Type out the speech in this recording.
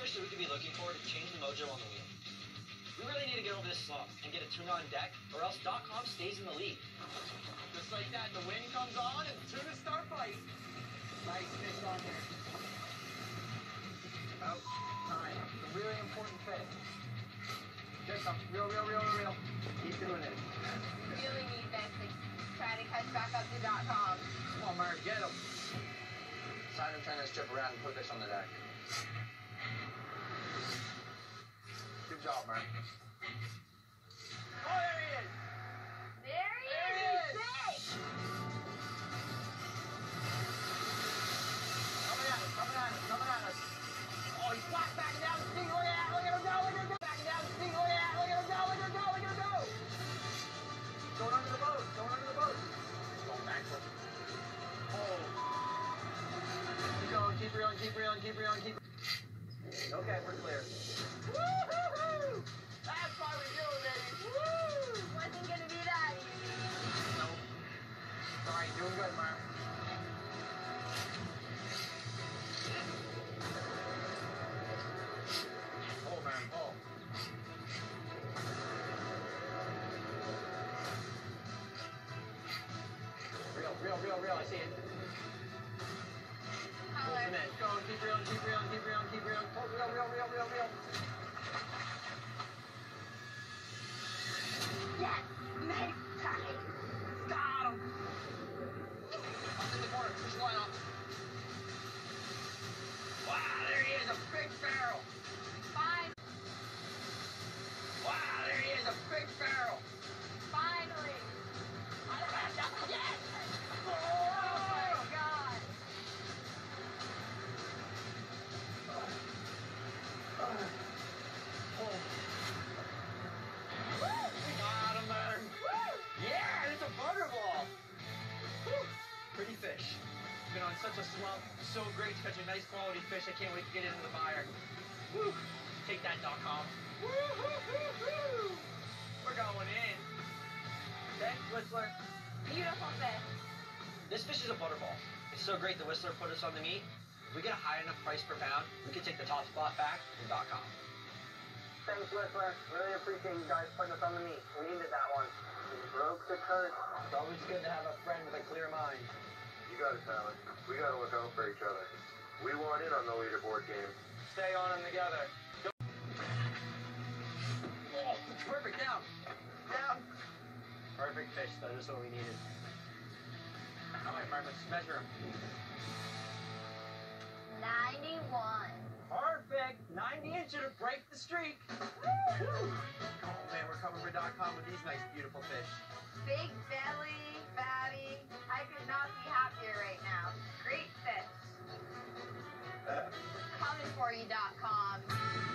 fish that we could be looking for to change the mojo on the wheel. We really need to get over this slump and get a tuna on deck, or else .com stays in the lead. Just like that, the wind comes on and the tuna start biting. Nice fish on here. About time. It's a really important fish. Just some real. Keep doing it. Really need this to try to catch back up to .com. Come on, Murph, get him. Aside him trying to strip around and put fish on the deck. Good job, Murph. Oh, there he is! There he is! He's sick! Coming at us. Oh, he's flat backing down the sea. Look at him go. Backing down the sea. Look at him go. Going under the boat. Going backwards. Oh. Keep reeling. Okay, we're clear. Woo-hoo-hoo! That's why we do it, baby. Woo! Wasn't gonna be that easy. Nope. All right, doing good, Mark. Pull, man, pull. Real. I see it. Holler. Go, keep reeling. Pull, real. Yes! Nice time! Got him! Up in the corner, push the line off. Wow, there he is, a big barrel. Fine. Wow, there he is, a big barrel. Finally! Yes! Oh my god! Got him, man. Yeah, it's a butterball. Pretty fish. Been on such a slump. So great to catch a nice quality fish. I can't wait to get into the buyer. Woo. Take that, .com. Woo-hoo-hoo-hoo. We're going in. Okay, Whistler. Beautiful fish. This fish is a butterball. It's so great the Whistler put us on the meat. If we get a high enough price per pound, we can take the top spot back from .com. Thanks, Whistler. Really appreciate you guys putting us on the meat. We needed that one. We broke the curse. It's always good to have a friend with a clear mind. You got it, Tyler. We gotta look out for each other. We want in on the leaderboard game. Stay on them together. Oh, perfect. Down. Perfect fish, though. Just what we needed. All right, Mark, let's measure them. 91. Perfect. 90 inches to break the streak. Woo! Oh, man, we're coming for .com with these nice, beautiful fish. Big belly, fatty. I could not be happier right now. Great fish. Coming for you, .com.